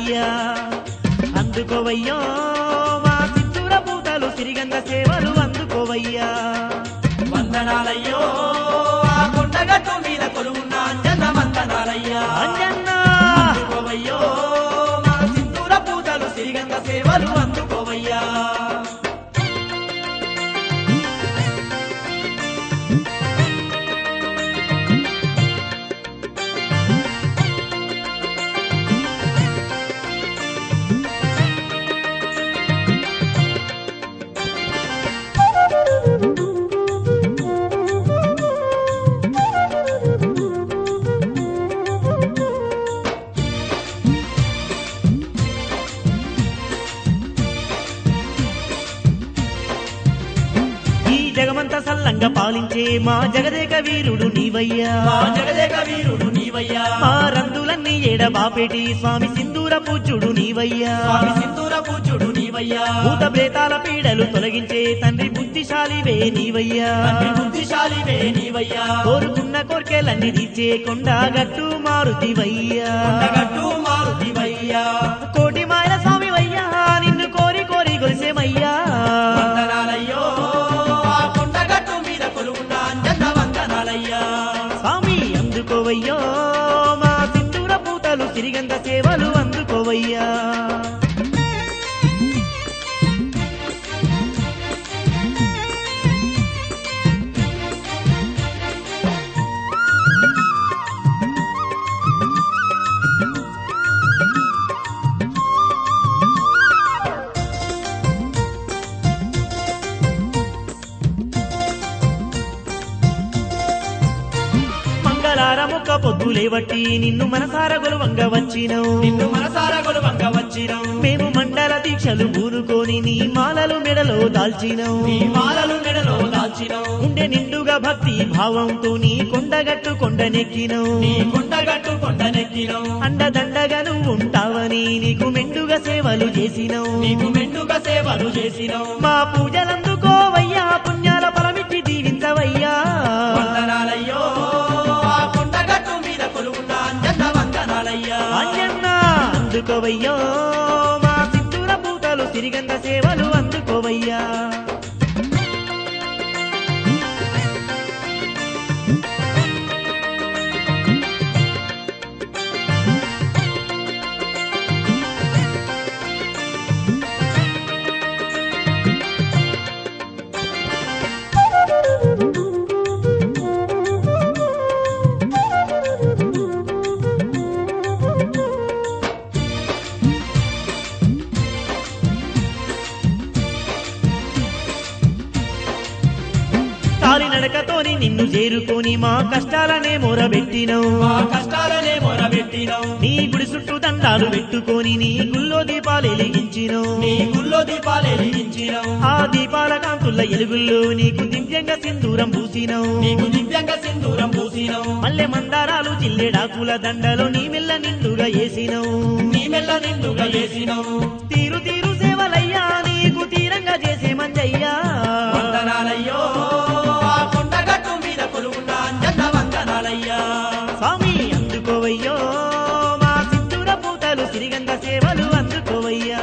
వందనాలయ్యా అందుకోవయ్యో మా సింధూర పూతలు సిరిగంధ సేవలు అందుకోవయ్యా వందనాలయ్యో ఆ కొండగట్టు మీద కొలువున్న అంజన్న వందనాలయ్యా అంజన్న అందుకోవయ్యో మా సింధూర పూతలు సిరిగంధ సేవలు అందుకోవయ్యా జగమంత సల్లంగా పాలించే మా జగదేక వీరుడు నీవయ్యా మా జగదేక వీరుడు నీవయ్యా మా రందులన్నీ ఏడబాపేటి స్వామి సింధూర పూజ్యుడు నీవయ్యా స్వామి సింధూర పూజ్యుడు నీవయ్యా భూత ప్రేతాల పీడలు తొలగించే తండ్రి బుద్ధిశాలివే నీవయ్యా తండ్రి బుద్ధిశాలివే నీవయ్యా కోరుకున్న కోర్కెలన్నీ తీర్చే కొండగట్టు మారుతివయ్యా కొండగట్టు మారుతివయ్యా కోటి మాయల స్వామివయ్యా నిన్ను కోరి కోరి గొలిసేమయ్యా వందనాలయ్యో ఆ కొండగట్టు మీద కొలువున్న అంజన్న వందనాలయ్యా స్వామి అందుకోవయ్యో మా సింధూర పూతలు సిరిగంధ సేవలు అందుకోవయ్యా మంగళారముక్క పొద్దులేవట్టి నిన్ను మనసార గొలువంగ వచ్చినవు నిన్ను మనసారా కొలువంగ వచ్చినం మేము మండల దీక్షలు పూనుకొని నీ మాలలు మెడలో దాల్చినవు నీ మాలలు మెడలో దాల్చినం ఉండే నిండుగా భక్తి భావంతో నీ కొండగట్టు కొండనెక్కినవు నీ కొండగట్టు కొండనెక్కినం అండదండగా నువ్వు ఉంటావని నీకు మెండుగా సేవలు చేసినవు నీకు మెండుగా సేవలు చేసినం మా పూజలందుకోవయ్యా పుణ్యాల ఫలమిచ్చి దీవించవయ్యా వందనాలయ్యో ఆ కొండగట్టు మీద కొలువున్న అంజన్న వందనాలయ్యా అంజన్న అందుకోవయ్యో మా సింధూర పూతలు సిరిగంధ సేవలు అందుకోవయ్యా కాలినడకతోని నిన్ను చేరుకొని మా కష్టాలనే మొరబెట్టినవు మా కష్టాలనే మొరబెట్టినం నీ గుడి చుట్టూ దండాలు పెట్టుకొని నీ గుళ్ళో దీపాలు వెలిగించినవు నీ గుళ్ళో దీపాలు వెలిగించినం ఆ దీపాల కాంతుల ఎలుగుల్లో నీకు దివ్యంగా సింధూరం పూసినవు నీకు దివ్యంగా సింధూరం పూసినం మల్లె మందారాలు జిల్లెడాకుల దండలో నీ మెల్ల నిండుగా వేసినవు నీ మెల్ల నిండుగా వేసినం తీరు తీరు సేవలయ్యా నీకు తీరంగా చేసే మంజయ్యా వందనాలయ్యో ఆ కొండగట్టు మీద కొలువున్న అంజన్న వందనాలయ్యా స్వామి అందుకోవయ్యో మా సింధూర పూతలు సిరిగంధ సేవలు అందుకోవయ్యా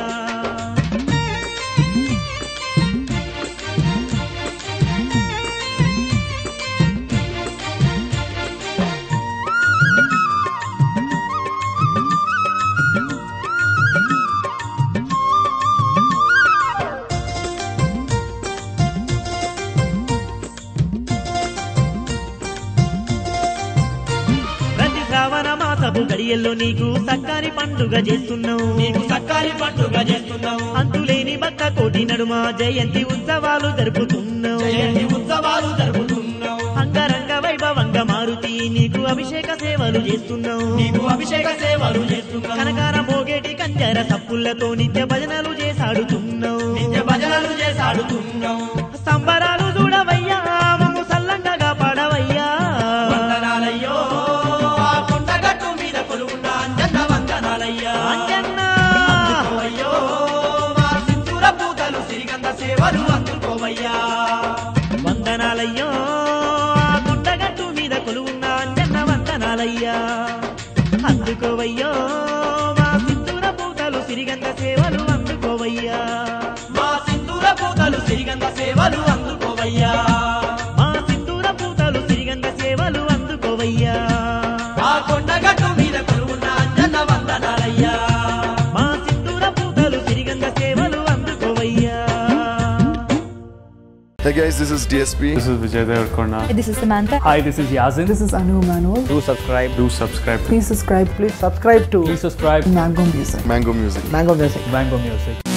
ప్రతి శ్రావణ మాసపు గడియల్లో నీకు సక్కాని పండుగ చేస్తున్నావు నీకు సక్కాలి పండుగ చేస్తున్నాం అంతులేని భక్త కోటి నడుమ జయంతి ఉత్సవాలు జరుపుతున్నావు జయంతి ఉత్సవాలు జరుపుతున్నాం అంగరంగ వైభవంగా మారుతి నీకు అభిషేక సేవలు చేస్తున్నావు నీకు అభిషేక సేవలు చేస్తున్నాం కనకార మోగేటి కంజర సప్పులతో నిత్య భజనలు చేసాడుతున్నావు నిత్య భజనలు చేసాడుతున్నాం సంబరాలు చూడవయ్యా మమ్ము సల్లంగా పడవయ్యా వందనాలయ్యో ఆ కొండగట్టు మీద కొలువున్న అంజన్న వందనాలయ్యా అంజన్న అందుకోవయ్యో మా సింధూర పూతలు సిరిగంధ సేవలు అందుకోవయ్యా వందనాలయ్యో ఆ కొండగట్టు మీద కొలువున్న అంజన్న వందనాలయ్యా అందుకోవయ్యో మా సింధూర పూత సిరిగంధ సేవలు అందుకోవయ్యా మా సింధూర పూతలు సిరిగంధ సేవలు అందుకోవయ్యా మా సింధూర పూతలు సిరిగంధ సేవలు అందుకోవయ్యా ఆ కొండగట్టు మీద కొలువున్న అంజన్న వందనాలయ్యా మా సింధూర పూతలు సిరిగంధ సేవలు అందుకోవయ్యా. Hey guys, this is DSP. This is Vijay Devarkonda. This is Samantha. Hi, this is Yazin. This is Anu Manol. Do subscribe. Do subscribe. Please subscribe to Please subscribe. Mango Music. Mango Music. Mango Music. Mango Music.